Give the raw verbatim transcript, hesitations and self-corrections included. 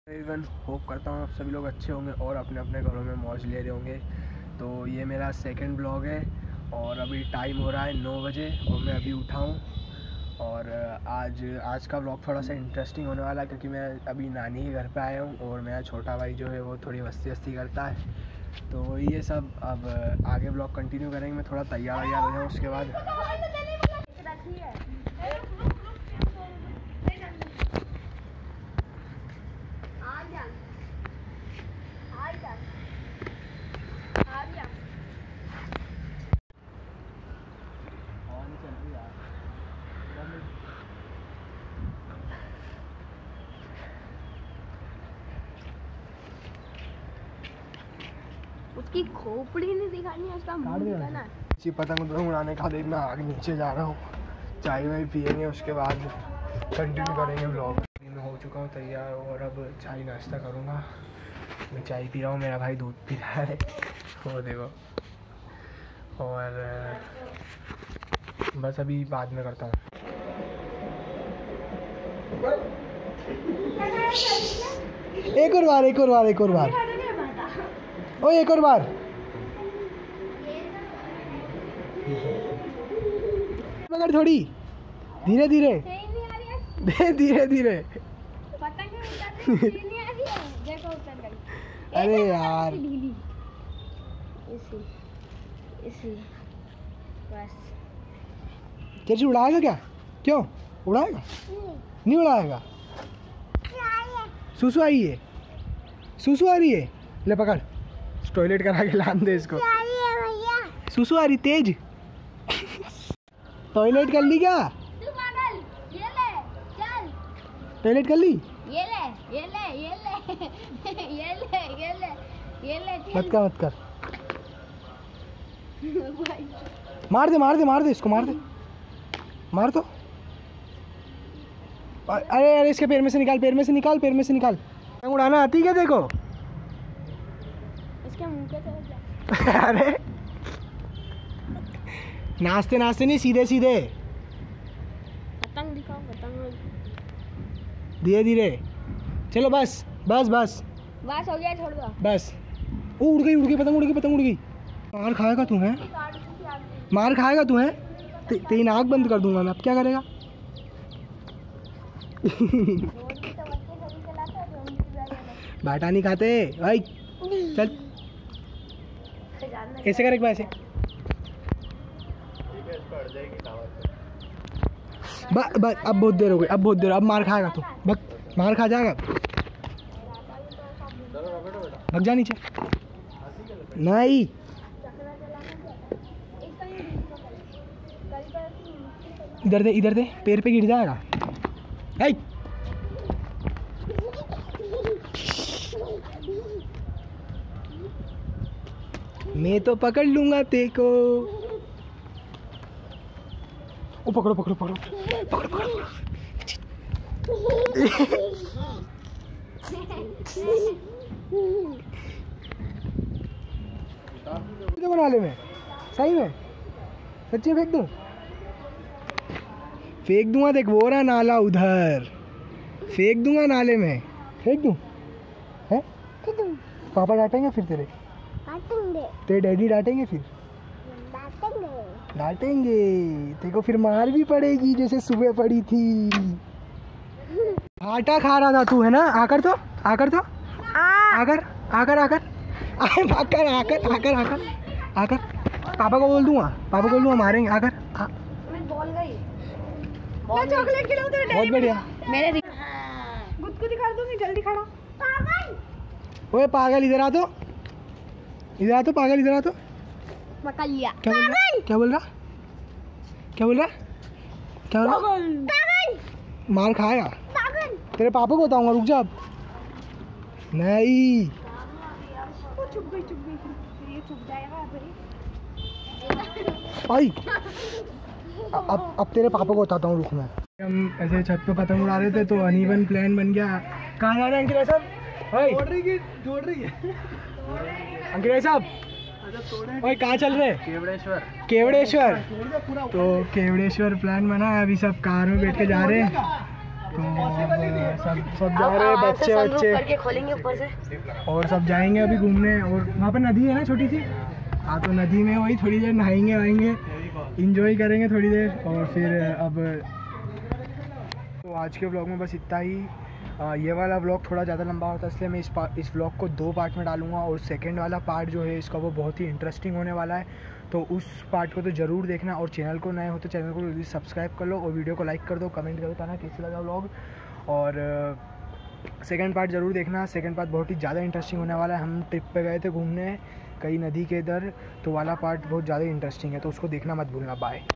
Even hope करता हूँ आप सभी लोग अच्छे होंगे और अपने अपने घरों में मौज ले रहे होंगे। तो ये मेरा सेकंड ब्लॉग है और अभी टाइम हो रहा है नौ बजे और मैं अभी उठा हूँ। और आज आज का ब्लॉग थोड़ा सा इंटरेस्टिंग होने वाला है क्योंकि मैं अभी नानी के घर पे आया हूँ और मेरा छोटा भाई जो है वो थोड़ी मस्ती वस्ती करता है। तो ये सब अब आगे ब्लॉग कंटिन्यू करेंगे। मैं थोड़ा तैयार वैयार हो जाऊँ उसके बाद। उसकी खोपड़ी नहीं दिखानी है, उसका मुंह दिखाना है। जी पतंग उड़ाने का देख मैं आगे नीचे जा रहा हूँ। चाय वाय पियेंगे उसके बाद कंटिन्यू करेंगे ब्लॉग। मैं हो चुका हूँ तैयार और अब चाय नाश्ता करूँगा। मैं चाय पी रहा हूँ, मेरा भाई दूध पी रहा है वो देखो। और बस अभी बाद में करता हूँ। एक और बार एक और बार एक और बार ओ एक और बार मगर थोड़ी धीरे धीरे धीरे धीरे। अरे यार इसी इसी बस कैसे उड़ाएगा क्या? क्यों उड़ाएगा? नहीं उड़ाएगा। सुसु आई है, सुसु आ रही है। ले पकड़, टॉयलेट करा के लान दे इसको। सुसु आ रही तेज। टॉयलेट कर ली क्या? ये ले चल। टॉयलेट कर ली? ये ले ये ले ये ले ये ले ये ले ये ले मत कर मत कर। मार दे मार दे मार दे इसको, मार दे मार दो। अरे अरे इसके पैर में से निकाल, पैर में से निकाल, पैर में से निकाल। उड़ाना आती क्या देखो? इसके मुंह के तरफ जा। अरे नाचते नाचते नहीं, सीधे सीधे पतंग दिखाओ, पतंग धीरे धीरे। चलो बस बस बस बस हो गया, छोड़ दो बस। ओ उड़ गई उड़ गई पतंग उड़ गई पतंग उड़ गई। मार खाएगा तू है, मार खाएगा तू है। ते, तेरी नाक बंद कर दूंगा मैं। अब क्या करेगा? बाटा नहीं खाते भाई। चल ऐसे कर एक बार ऐसे। ब, ब, अब बहुत देर हो गई, अब बहुत देर। अब मार खाएगा तू, भग मार खा जाएगा। भग जा नीचे। नहीं इधर दे इधर दे, पैर पे गिर जाएगा। हाय मैं तो पकड़ लूंगा तेको। ओ पकड़ो पकड़ो पकड़ो पकड़ो पकड़ो। बना ले मैं सही में, सच्ची फेंक दूं? फेंक दूंगा। देख वो रहा नाला उधर, फेंक दूंगा नाले में। फेंक दूं है? पापा डांटेंगे फिर तेरे? डांटेंगे। तेरे डैडी डांटेंगे फिर? डांटेंगे डांटेंगे तेरे को फिर मार भी पड़ेगी जैसे सुबह पड़ी थी। आटा खा रहा था तू है ना? आकर तो आकर तो आकर आकर आकर आकर आकर आकर आकर आकर पापा को बोल दूंगा, पापा को बोल दूंगा मारेंगे। आकर मैं बोल गई मैं चॉकलेट खिलाऊं तेरे डैडी। बहुत बढ़िया। मेरे गुदगुदी कर दूंगी, जल्दी खड़ा। पागल ओए पागल इधर आ तो, इधर आ तो पागल, इधर आ तो। पकड़ लिया। क्या बोल रहा? क्या बोल रहा? क्या बोल रहा? क्या बोल रहा? मार खाएगा। तेरे पापा को बताऊंगा, रुक जा अब। नहीं चुप गई चुप गई, ये चुप जाएगा फिर। आई अब अब तेरे पापा को बताता हूँ, रुक मैं। हम ऐसे छत पे पतंग उड़ा रहे थे तो अनइवन प्लान बन गया। कहाँ जा रहे हैं अंकित साहब? जोड़ रही है जोड़ रही है अंकित साहब। ओए कहाँ चल रहे? केवड़ेश्वर। केवड़ेश्वर तो केवड़ेश्वर प्लान बना है। अभी सब कार में बैठ के जा रहे हैं तो अब सब सब जा रहे हैं बच्चे बच्चे करके खोलेंगे ऊपर से और सब जाएंगे अभी घूमने। और वहाँ पर नदी है ना छोटी सी, हाँ तो नदी में वही थोड़ी देर नहाएंगे वाएंगे, इंजॉय करेंगे थोड़ी देर। और फिर अब तो आज के व्लॉग में बस इतना ही। आ, ये वाला व्लॉग थोड़ा ज़्यादा लंबा होता है, इसलिए मैं इस इस व्लॉग को दो पार्ट में डालूंगा। और सेकंड वाला पार्ट जो है इसका वो बहुत ही इंटरेस्टिंग होने वाला है, तो उस पार्ट को तो ज़रूर देखना। और चैनल को नए हो तो चैनल को जल्दी सब्सक्राइब कर लो और वीडियो को लाइक कर दो, कमेंट करो बताना कैसे लगा व्लॉग। और सेकंड पार्ट ज़रूर देखना, सेकंड पार्ट बहुत ही ज़्यादा इंटरेस्टिंग होने वाला है। हम ट्रिप पे गए थे घूमने कई नदी के इधर, तो वाला पार्ट बहुत ज़्यादा इंटरेस्टिंग है, तो उसको देखना मत भूलना। बाय।